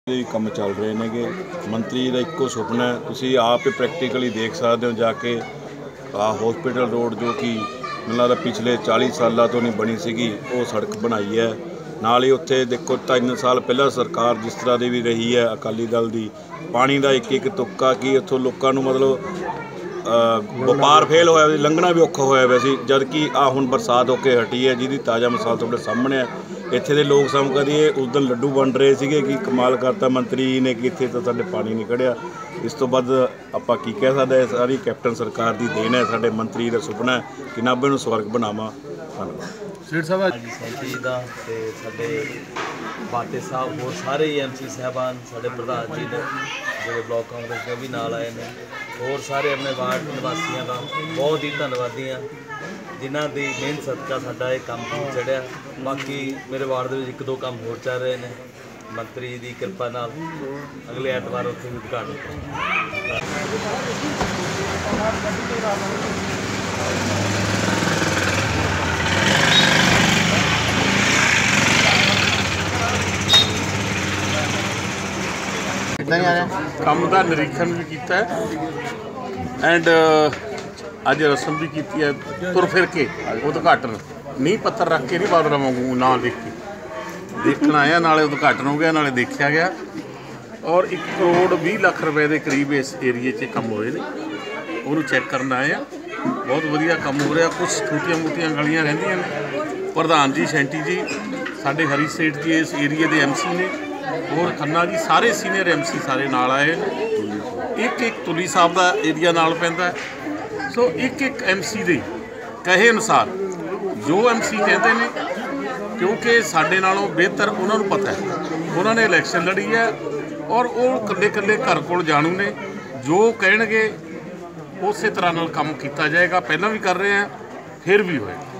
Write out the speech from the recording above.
भी कम चल रहे ने कि मंत्री का एको सुपना है, तुसीं आप प्रैक्टिकली देख सकते हो जाके हॉस्पिटल रोड जो कि मैनूं लगदा पिछले 40 सालों तो नहीं बनी सी, वो सड़क बनाई है। नाल ही उत्थे देखो 3 साल पहला सरकार जिस तरह की भी रही है अकाली दल की, पानी का एक एक तुक्का कि इत्थों लोगों को मतलब व्यापार फेल होया, लंघना भी औखा होया वैसे, जबकि हुण बरसात होके हटी है जिहदी ताज़ा मिसाल तुहाडे सामने है। इत्थे दे लोग सम करिए उस दिन लड्डू वंड रहे थे कि कमाल करता मंत्री ने कि इत्थे तो साडे पानी नहीं कढ़िया। इस तो बाद आपां की कह सकते हैं, सारी कैप्टन सरकार की देन है, साडे मंत्री का सुपना है कि नाभे नूं स्वर्ग बनावां। सीट साहब सैंती का साडे बाटे साहब होर सारे MC साहबान साडे प्रधान जी ने जो ब्लॉक कांग्रेस के भी नाल आए हैं, होर सारे अपने वार्ड निवासियों का बहुत ही धन्नवादी हाँ जिन्हां दी मेहनत सदका साडा ये काम चढ़िया। बाकी मेरे वार्ड में 1-2 काम होर चल रहे हैं, मंत्री की कृपा नाल अगले एतवार उत्थे भी उद्घाटन ਕੰਮ ਦਾ ਨਿਰੀਖਣ ਵੀ ਕੀਤਾ ਐਂਡ ਅੱਜ ਰਸਮ ਵੀ ਕੀਤੀ ਹੈ। ਤੁਰ ਫਿਰ ਕੇ ਉਦਘਾਟਨ ਨੀਂਹ ਪੱਥਰ ਰੱਖ ਕੇ ਨਹੀਂ ਬਾਦਲਾਂ ਵਾਂਗੂ ਨਾਂ ਲਿਖ ਕੇ ਦੇਖਣ ਆਇਆ, ਨਾਲੇ ਉਦਘਾਟਨ ਹੋ ਗਿਆ ਨਾਲੇ ਦੇਖਿਆ ਗਿਆ। ਔਰ 1 ਕਰੋੜ 20 ਲੱਖ ਰੁਪਏ ਦੇ ਕਰੀਬ ਇਸ ਏਰੀਏ 'ਚ ਕੰਮ ਹੋਏ ਨੇ, ਉਹਨੂੰ ਚੈੱਕ ਕਰਨ ਆਏ ਆ। ਬਹੁਤ ਵਧੀਆ ਕੰਮ ਹੋ ਰਿਹਾ। ਕੁਝ ਛੋਟੀਆਂ ਮੋਟੀਆਂ ਗਲੀਆਂ ਰਹਿੰਦੀਆਂ ਨੇ। ਪ੍ਰਧਾਨ ਜੀ ਸੈਂਟੀ ਜੀ ਸਾਡੇ ਹਰੀ ਸਟੇਟ ਜੀ ਇਸ ਏਰੀਏ ਦੇ MC ਨੇ, और खन्ना जी सारे सीनियर MC सारे नाल आए। एक तुली साहब का एरिया नाल पैंदा है। सो एक MC दे कहे अनुसार जो MC कहते हैं, क्योंकि साडे नालों बेहतर उन्होंने पता है, उन्होंने इलैक्शन लड़ी है और वो कल्ले कल्ले घर कोल जाणू ने, जो कहेंगे उस तरह नाल काम किया जाएगा। पहला भी कर रहे हैं, फिर भी होएगा।